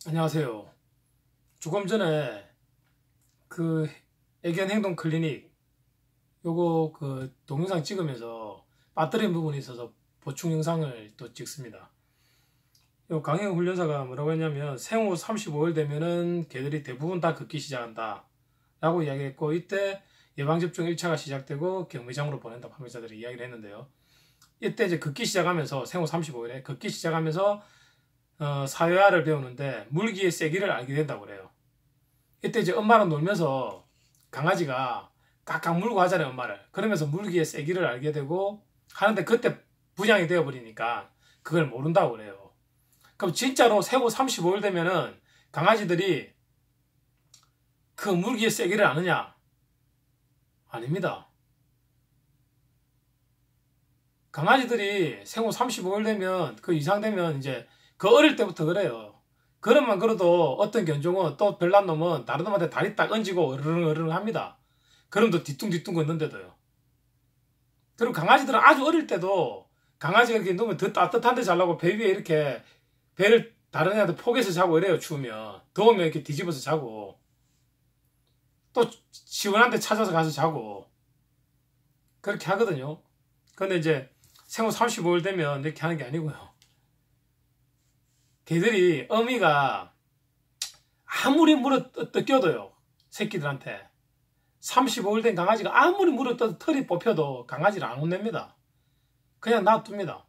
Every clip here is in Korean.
안녕하세요. 조금 전에 그 애견 행동 클리닉 요거 그 동영상 찍으면서 빠뜨린 부분이 있어서 보충 영상을 또 찍습니다. 요 강행 훈련사가 뭐라고 했냐면 생후 35일 되면은 개들이 대부분 다 걷기 시작한다 라고 이야기했고, 이때 예방접종 1차가 시작되고 경매장으로 보낸다 판매자들이 이야기를 했는데요. 이때 이제 걷기 시작하면서 생후 35일에 걷기 시작하면서 사회화를 배우는데 물기의 세기를 알게 된다고 그래요. 이때 이제 엄마랑 놀면서 강아지가 깍깍 물고 하잖아요, 엄마를. 그러면서 물기의 세기를 알게 되고 하는데, 그때 부양이 되어버리니까 그걸 모른다고 그래요. 그럼 진짜로 생후 35일 되면은 강아지들이 그 물기의 세기를 아느냐? 아닙니다. 강아지들이 생후 35일 되면, 그 이상 되면 이제 그 어릴 때부터 그래요. 그런만 그래도 어떤 견종은, 또 별난 놈은 다른 놈한테 다리 딱 얹고 으르릉 으르릉 합니다. 그럼도 뒤뚱뒤뚱 걷는데도요. 그리고 강아지들은 아주 어릴 때도 강아지가 이렇게 누우면 더 따뜻한 데 자려고 배 위에 이렇게 배를 다른 애한테 포개서 자고 이래요. 추우면. 더우면 이렇게 뒤집어서 자고, 또 시원한 데 찾아서 가서 자고 그렇게 하거든요. 근데 이제 생후 35일 되면 이렇게 하는 게 아니고요. 개들이, 어미가 아무리 물어 뜯겨도요, 새끼들한테 35일 된 강아지가 아무리 물어 뜯어 털이 뽑혀도 강아지를 안 혼냅니다. 그냥 놔둡니다.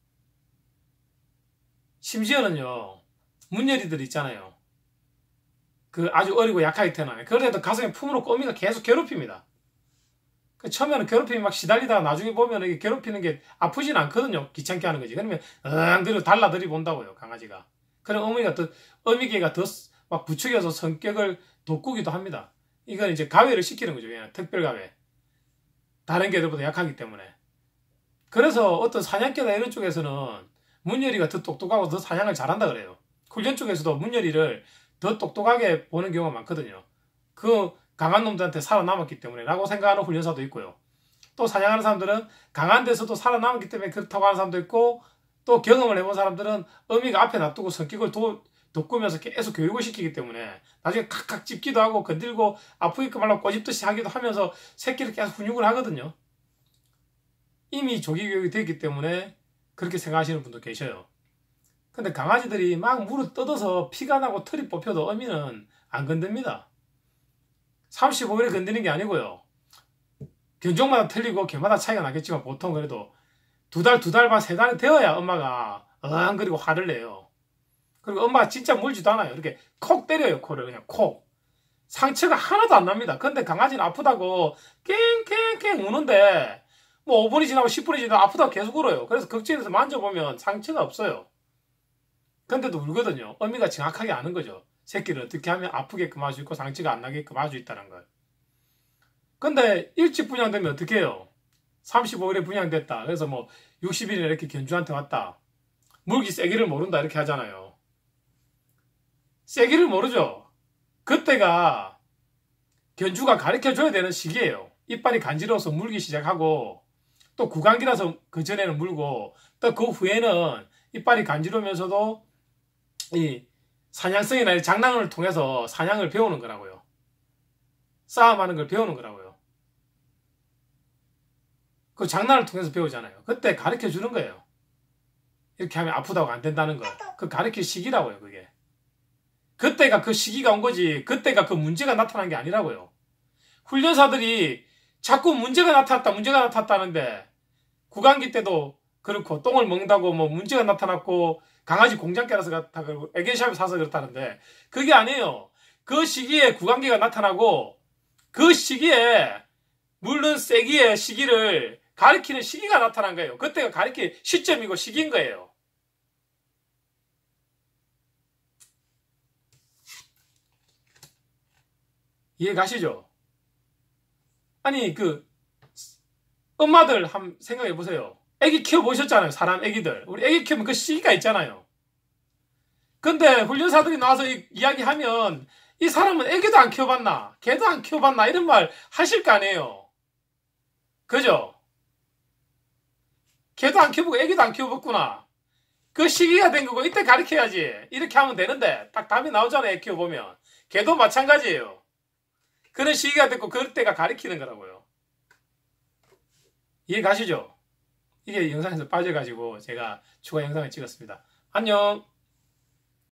심지어는요, 문열이들 있잖아요. 그 아주 어리고 약하게 태어나요. 그래도 가슴에 품으로 어미가 계속 괴롭힙니다. 처음에는 괴롭힘이 막 시달리다가 나중에 보면 이게 괴롭히는 게 아프진 않거든요. 귀찮게 하는 거지. 그러면 그리고 달라들이 본다고요, 강아지가. 그럼 어미개가 더 막 부추겨서 성격을 돋구기도 합니다. 이건 이제 가외를 시키는 거죠. 그냥 특별 가외. 다른 개들보다 약하기 때문에. 그래서 어떤 사냥개나 이런 쪽에서는 문열이가 더 똑똑하고 더 사냥을 잘한다 그래요. 훈련 쪽에서도 문열이를 더 똑똑하게 보는 경우가 많거든요. 그 강한 놈들한테 살아남았기 때문에 라고 생각하는 훈련사도 있고요. 또 사냥하는 사람들은 강한 데서도 살아남았기 때문에 그렇다고 하는 사람도 있고, 또 경험을 해본 사람들은 어미가 앞에 놔두고 성격을 돋구면서 계속 교육을 시키기 때문에 나중에 칵칵 찝기도 하고 건들고 아프겠고 말라고 꼬집듯이 하기도 하면서 새끼를 계속 훈육을 하거든요. 이미 조기 교육이 됐기 때문에 그렇게 생각하시는 분도 계셔요. 근데 강아지들이 막 물을 뜯어서 피가 나고 털이 뽑혀도 어미는 안 건듭니다. 35일에 건드는 게 아니고요. 견종마다 틀리고 개마다 차이가 나겠지만 보통 그래도 두 달 반, 세 달이 되어야 엄마가 그리고 화를 내요. 그리고 엄마가 진짜 물지도 않아요. 이렇게 콕 때려요, 코를. 그냥 콕. 상처가 하나도 안 납니다. 근데 강아지는 아프다고 깽깽깽 우는데 뭐 5분이 지나고 10분이 지나고 아프다고 계속 울어요. 그래서 걱정해서 만져보면 상처가 없어요. 근데도 울거든요. 어미가 정확하게 아는 거죠. 새끼를 어떻게 하면 아프게끔 할 수 있고 상처가 안 나게끔 할 수 있다는 걸. 근데 일찍 분양되면 어떻게 해요? 35일에 분양됐다. 그래서 뭐 60일에 이렇게 견주한테 왔다. 물기 세기를 모른다 이렇게 하잖아요. 세기를 모르죠. 그때가 견주가 가르쳐줘야 되는 시기예요. 이빨이 간지러워서 물기 시작하고, 또 구강기라서 그 전에는 물고, 또 그 후에는 이빨이 간지러우면서도 이 사냥성이나 장난을 통해서 사냥을 배우는 거라고요. 싸움하는 걸 배우는 거라고요. 그 장난을 통해서 배우잖아요. 그때 가르쳐 주는 거예요. 이렇게 하면 아프다고 안 된다는 걸. 그 가르칠 시기라고요, 그게. 그때가 그 시기가 온 거지, 그때가 그 문제가 나타난 게 아니라고요. 훈련사들이 자꾸 문제가 나타났다는데, 구강기 때도 그렇고, 똥을 먹는다고 뭐 문제가 나타났고, 강아지 공장개라서 그렇다, 그러고, 애견샵에 사서 그렇다는데, 그게 아니에요. 그 시기에 구강기가 나타나고, 그 시기에, 물론 세기의 시기를 가리키는 시기가 나타난 거예요. 그때가 가리킬 시점이고 시기인 거예요. 이해 가시죠? 아니, 엄마들 한번 생각해 보세요. 애기 키워보셨잖아요. 사람 애기들. 우리 애기 키우면 그 시기가 있잖아요. 근데 훈련사들이 나와서 이야기하면, 이 사람은 애기도 안 키워봤나? 걔도 안 키워봤나? 이런 말 하실 거 아니에요. 그죠? 걔도 안 키워보고 애기도 안 키워봤구나. 그 시기가 된 거고 이때 가르쳐야지. 이렇게 하면 되는데 딱 답이 나오잖아요. 애 키워보면. 걔도 마찬가지예요. 그런 시기가 됐고 그때가 가르치는 거라고요. 이해 가시죠? 이게 영상에서 빠져가지고 제가 추가 영상을 찍었습니다. 안녕.